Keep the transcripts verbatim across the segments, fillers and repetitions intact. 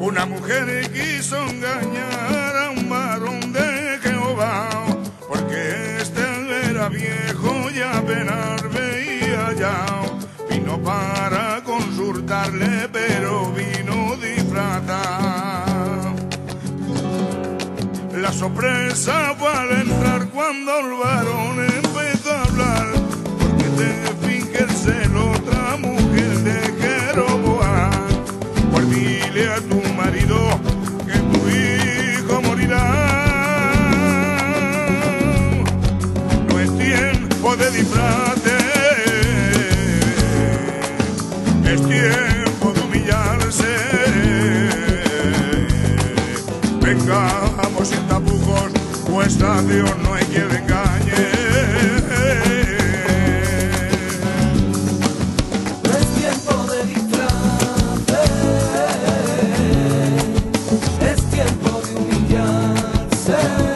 Una mujer quiso engañar a un varón de Jehová, porque este era viejo y apenas veía ya. Vino para consultarle, pero vino disfrazado. La sorpresa fue al entrar cuando el varón empezó a hablar, porque te finges en otra mujer de Jeroboam. Pues dile a tu marido que tu hijo morirá. No es tiempo de disfrate, es tiempo de humillarse. Vengamos sin tapujos, pues a Dios no hay quien le engañe. No es tiempo de disfrate, es tiempo de humillarse.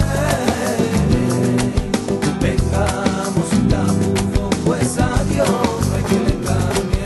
Vengamos sin tapujos, pues a Dios no hay quien le engañe.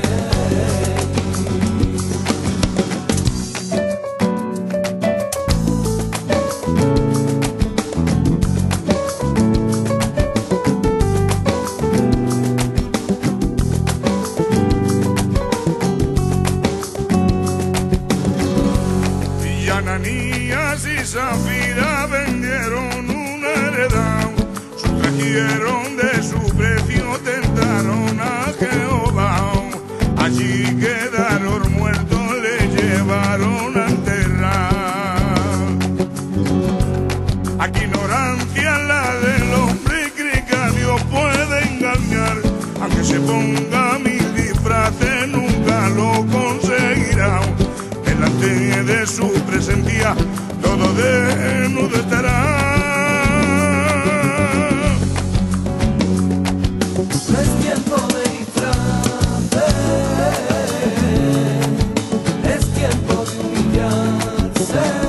Ananías y Zafira vendieron una heredad, sustrajeron de su precio, tentaron a Jehová. Allí quedaron muertos, le llevaron a enterrar. Aquí ignorancia la del hombre, cree que a Dios puede engañar. Aunque se ponga mil disfraces, nunca lo conseguirá. Delante de su presencia todo desnudo estará. No es tiempo de disfrate, es tiempo de humillarse.